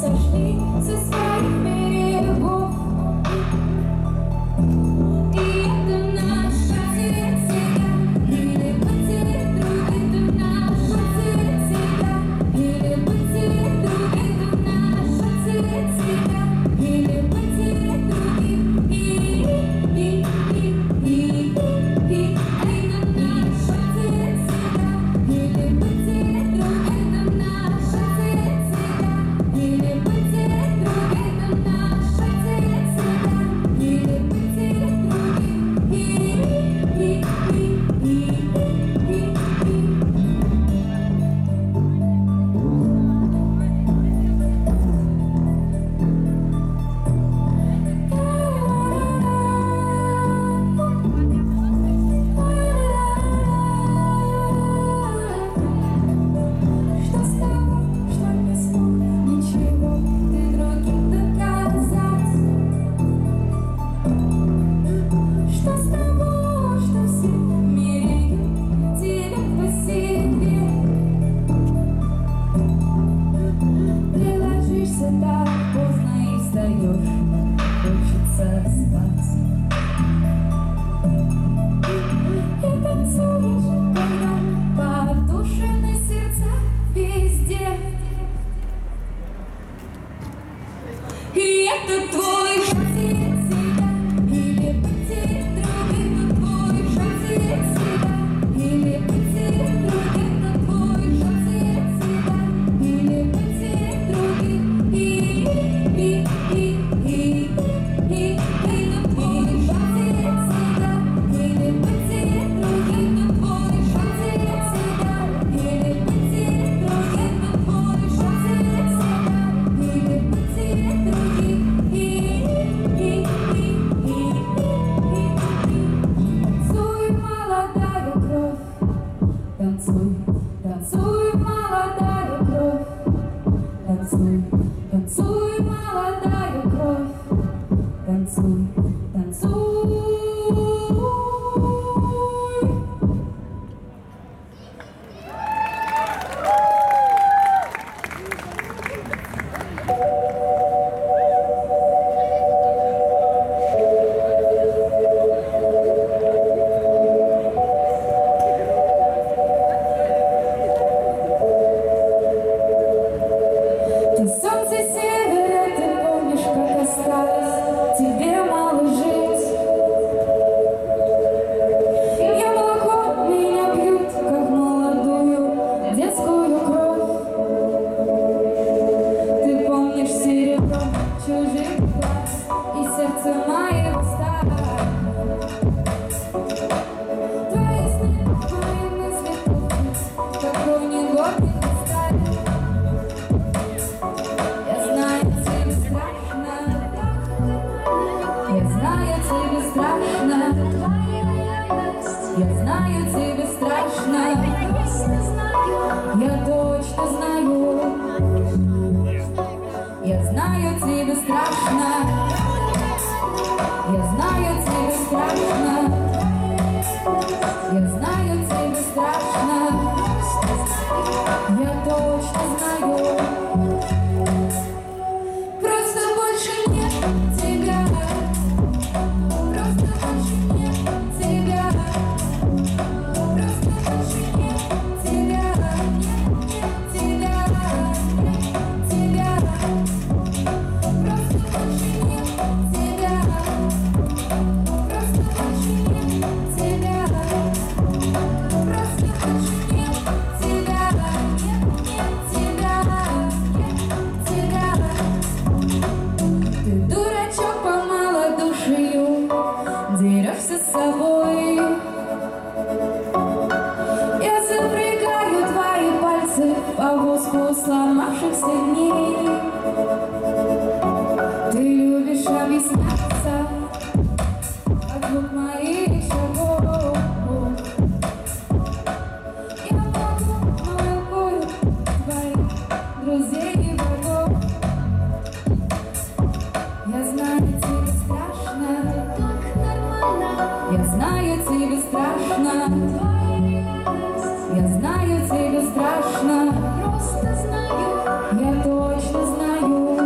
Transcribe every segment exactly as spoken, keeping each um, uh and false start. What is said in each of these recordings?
сошли со своих берегов. И это наша цель всегда, или потерять друг, это наша цель всегда, или потерять друг, это наша цель всегда, или потерять других, и, и, и, и, и, это наша цель всегда, или потерять друг, это наша цель всегда, или потерять друг, это наша цель всегда, или потерять других, и, и, и, и, и, и. Что с того, что не смог ничего ты другим доказать? Что с того, что все меряют тебя по себе? Ты ложишься так поздно и встаешь, хочется спать. И танцуешь, когда подушены сердца везде. И это твой шанс себя, или потерять друг, это твой шанс себя, или потерять друг, это твой шанс себя, или потерять других, и, и, и, и, и, это твой шанс себя, или потерять друг, это твой шанс себя, или потерять друг, это твой шанс себя, или потерять других, и, и, и, и, и, танцуй, молодая кровь, танцуй, танцуй, молодая кровь, танцуй, танцуй, молодая кровь, танцуй, танцуй. Ты солнце севера, ты помнишь, как осталось тебе мало жить. Я молоко, меня пьют, как молодую детскую кровь. Ты помнишь серебро чужих глаз и сердце моего стара. Твои сны, мои мысли, какой негодный ты сталь. Я знаю, тебе страшно, я знаю, тебе страшно, я знаю, тебе страшно, я точно знаю, я знаю, тебе страшно, я знаю, тебе страшно, я знаю, тебе страшно, я точно знаю. Просто больше нет тебя, просто больше нет тебя, просто больше нет тебя, нет тебя, нет тебя, просто больше нет тебя, просто больше нет тебя, просто больше нет тебя, нет тебя, нет тебя. Ты дурачок по малодушию, дерешься с собой. Я запрягаю твои пальцы в повозку сломавшихся дней. Ты любишь объясняться вокруг моих шагов. Я могу, но я бою твоих друзей и врагов. Я знаю, тебе страшно, я знаю, тебе страшно, я знаю, тебе страшно, просто знаю, я точно знаю.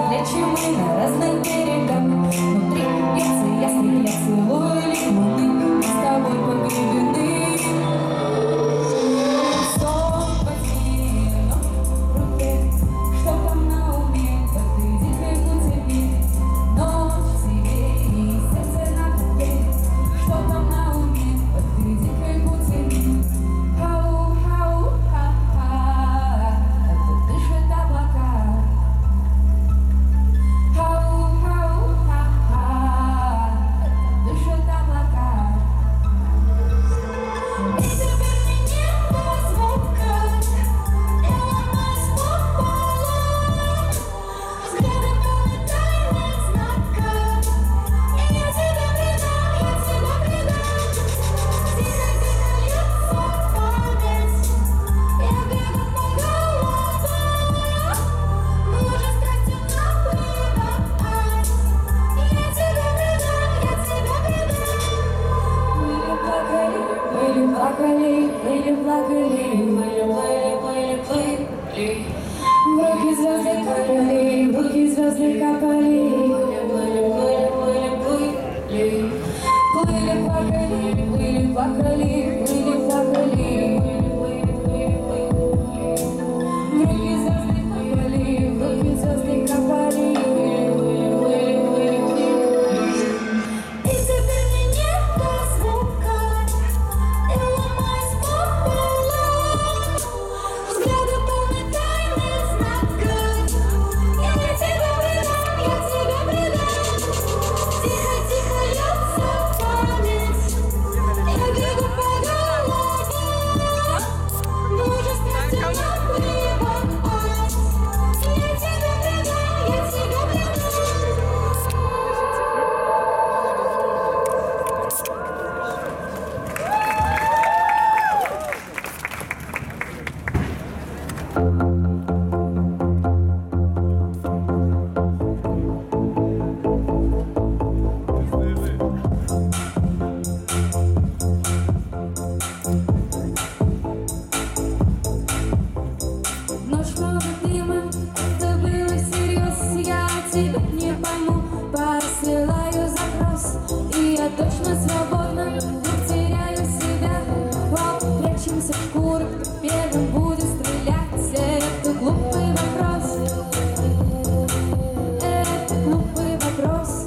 плечи мы на разных берегах. Внутри бьется ястреб, я целую лик луны, мы с тобой погребены. Сон во сне, в руке, что там на уме, как ты дикой пути. Ночь в тебе и сердце на купле, что там на уме, как ты дикой пути. Хау, хау, ха-ха, это дышит облака. Хау, хау, ха-ха, это дышит облака. И теперь мне небо звука, и ломаюсь пополам. Взгляды полны тайных знаков, и я тебя предам, я тебя предам. Тихо-тихо льется память, я бегу по головам. Мы уже страстью наплывать, я тебя предам, я тебя предам. Были плакали, были плакали, были плакали, были, были, плыли. В руки звезды капали, в руки звезды капали, были, были, были, были, плыли. Плыли, плакали, плыли, плакали, плыли, плакали, плыли, плыли, плыли. В руки звезды капали, в руки звезды капали, плыли, плыли, плыли, плыли. И теперь мне небо звука, и ломаюсь пополам. Взгляды полны тайных знаков, и я тебя предам, я тебя предам. Тихо-тихо льется память, я бегу по головам. Мы уже страстью наплывать, я тебя предам, я тебя предам. Ночь много дыма, это было всерьез. Я тебя не пойму, посылаю запрос, и я точно свободна, не теряю себя. Оп, прячемся в шкурах, кто первым будет стрелять. Это глупый вопрос, это глупый вопрос.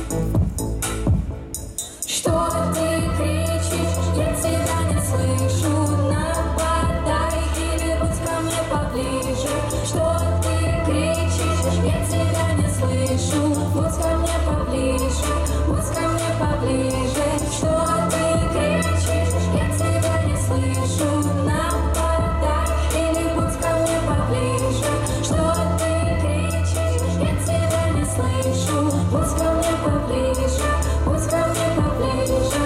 Что ты кричишь, я тебя не слышу. Нападай или будь ко мне поближе. Что ты кричишь, я тебя не слышу. Будь ко мне поближе, будь ко мне поближе. Что ты кричишь, я тебя не слышу. Нападай или будь ко мне поближе. Что ты кричишь, я тебя не слышу. Будь ко мне поближе, будь ко мне поближе.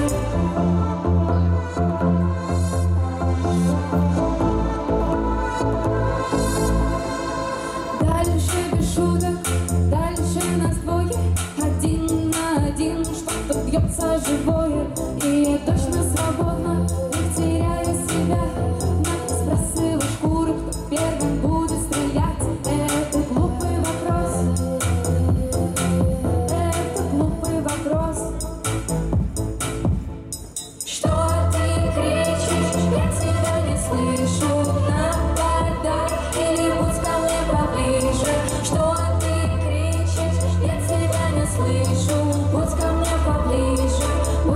Дальше без шуток, дальше нас двое, один на один, что-то бьется живое, и я точно свободна, не теряя себя. Нас сбрасываю шкуры, кто первым будет стрелять. Это глупый вопрос, это глупый вопрос. Что ты кричишь, я тебя не слышу. Нападай или будь ко мне поближе. Что ты кричишь, я тебя не слышу. Будь ко мне поближе,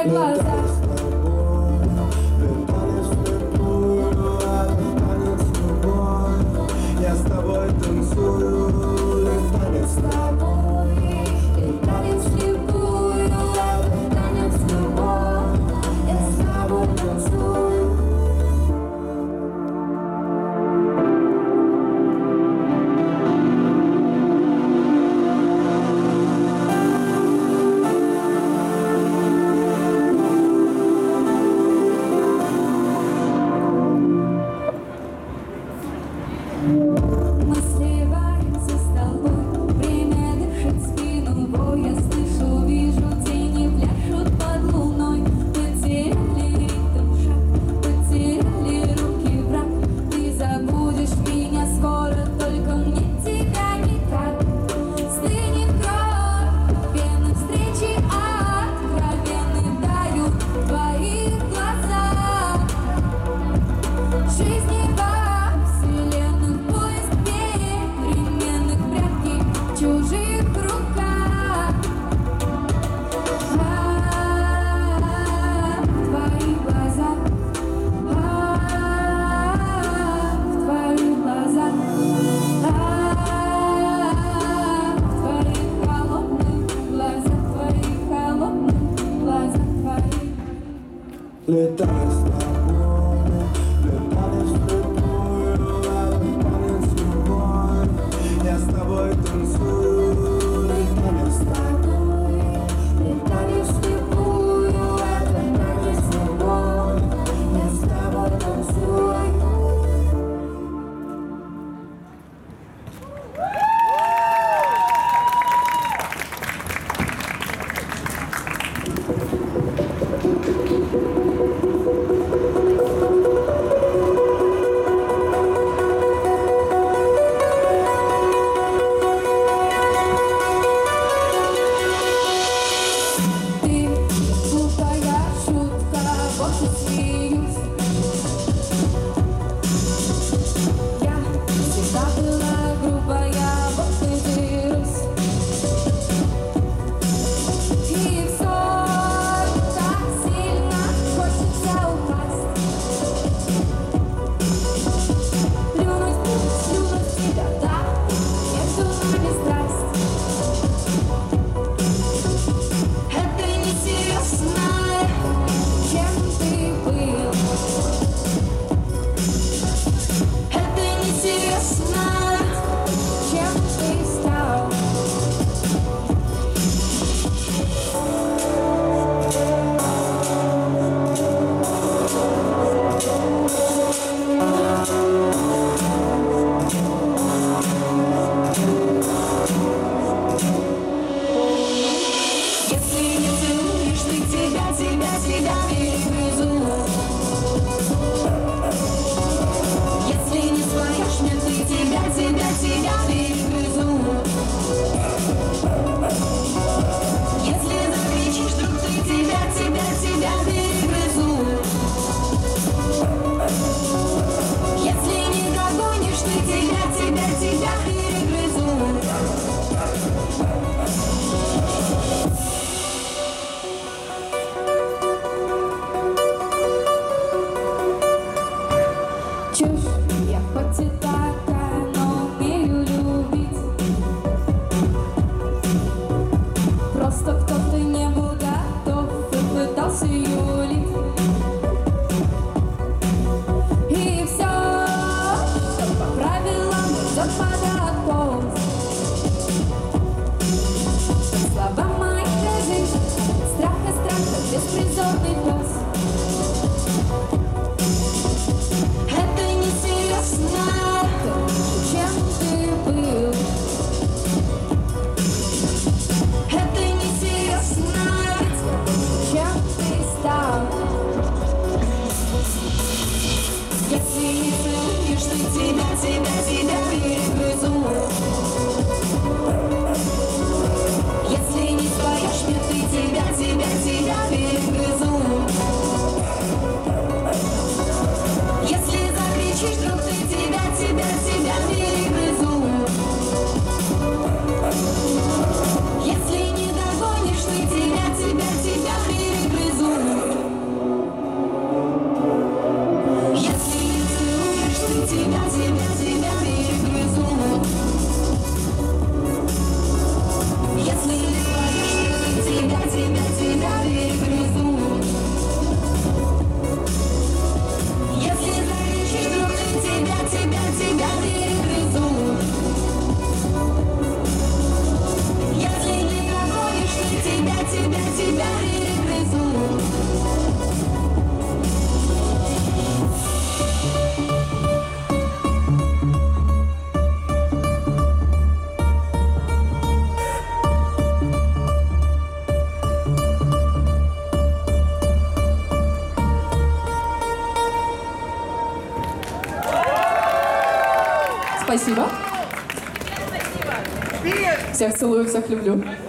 глаза. Я с тобой танцую, танец с тобой. Танец вслепую, это танец любовь. Я с тобой танцую. Мы сливаемся с тобой, время дышит спину бой. Я слышу, вижу, тени пляшут под луной. Потеряли ритм шаг, потеряли руки враг. Ты забудешь меня скоро, только мне тебя никак. Стынет кровь, пены встречи откровенны дают в твоих глазах. Жизни во вселенных поиск переменных, прятки в чужих руках. А, в твоих глазах, а, в твоих глазах, а, в твоих холодных глазах, твоих холодных глазах, твоих. Летаю с тобой, летаю вслепую, это танец любовь. Я с тобой танцую, танец с тобой. Летаю вслепую, это танец любовь. Я с тобой танцую. Thank you. Спасибо. Всех целую, всех люблю.